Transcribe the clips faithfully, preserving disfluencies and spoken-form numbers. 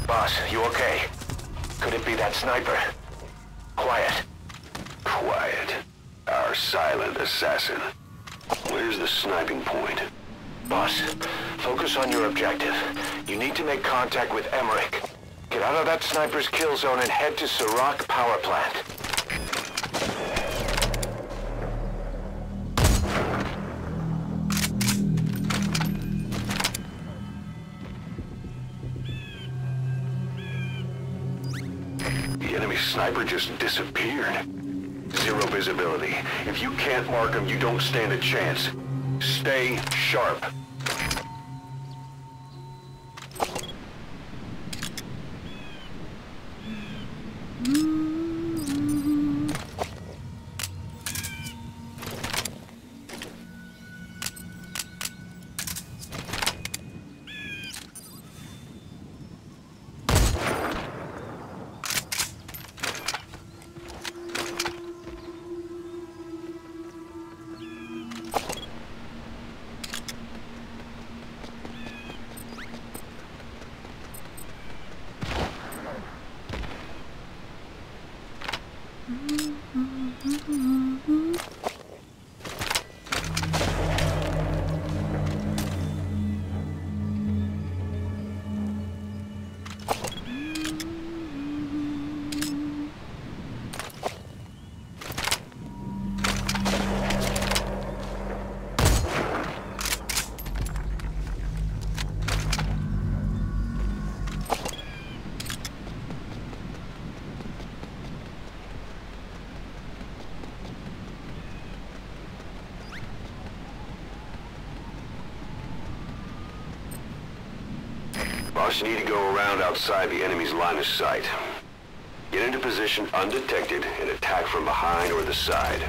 Boss, you okay? Could it be that sniper? Quiet. Quiet. Our silent assassin. Where's the sniping point? Boss, focus on your objective. You need to make contact with Emmerich. Get out of that sniper's kill zone and head to Serac power plant. The enemy sniper just disappeared. Zero visibility. If you can't mark him, you don't stand a chance. Stay sharp. Boss, you need to go around outside the enemy's line of sight. Get into position undetected and attack from behind or the side.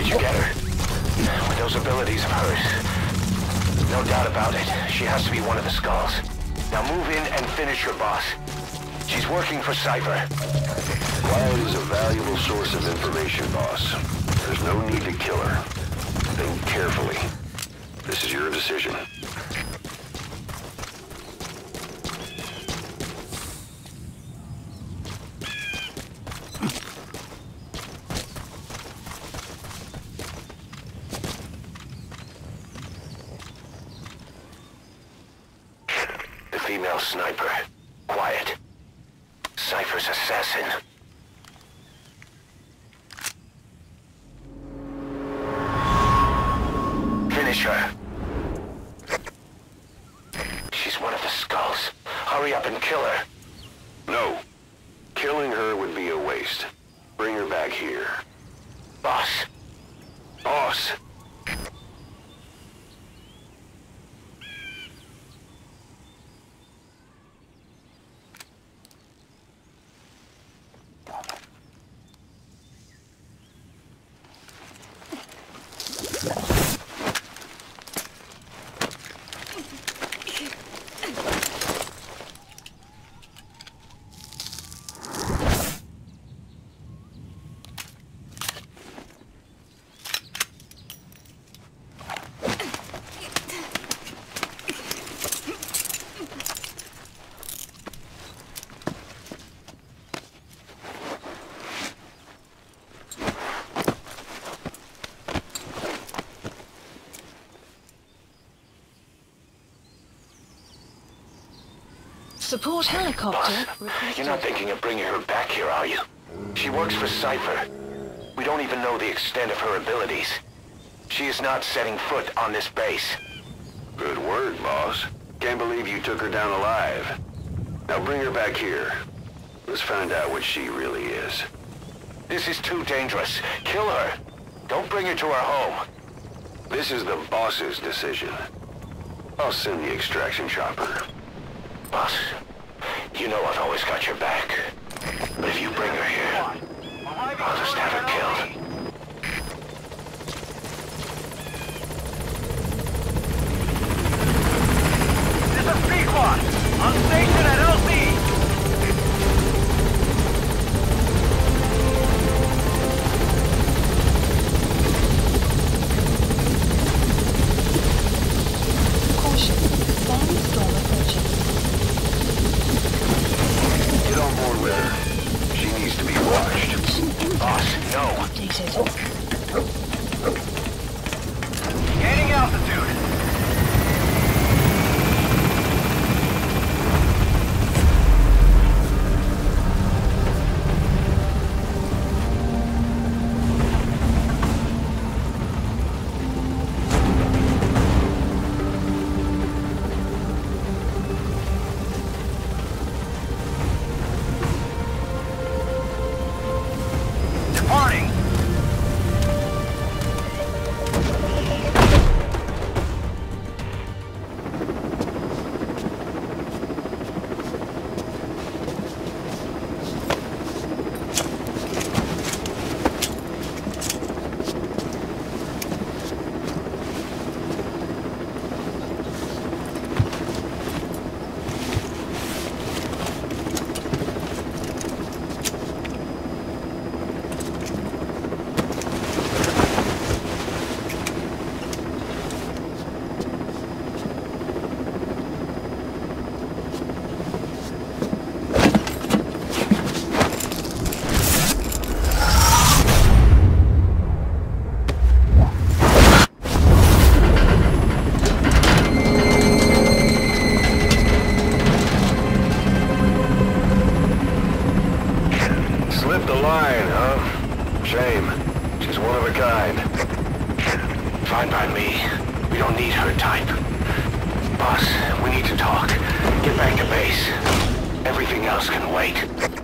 you get her? With those abilities of hers. No doubt about it. She has to be one of the Skulls. Now move in and finish your boss. She's working for Cypher. Quiet is a valuable source of information, boss. There's no need to kill her. Think carefully. This is your decision. The female sniper. Quiet. Cypher's assassin. Finish her. She's one of the Skulls. Hurry up and kill her. No. Killing her would be a waste. Bring her back here. Boss. Boss! Support helicopter. Boss, you're not thinking of bringing her back here, are you? She works for Cypher. We don't even know the extent of her abilities. She is not setting foot on this base. Good word, boss. Can't believe you took her down alive. Now bring her back here. Let's find out what she really is. This is too dangerous. Kill her. Don't bring her to our home. This is the boss's decision. I'll send the extraction chopper. Boss, you know I've always got your back. But if you bring her here, I'll just have her killed. This is Pequod, on station at L C. Caution. Sandstorm approaching. Get on board with her. She needs to be watched. Boss, no. Updated. Gaining altitude. Departing. Slipped the line, huh? Shame. She's one of a kind. Fine by me. We don't need her type. Boss, we need to talk. Get back to base. Everything else can wait.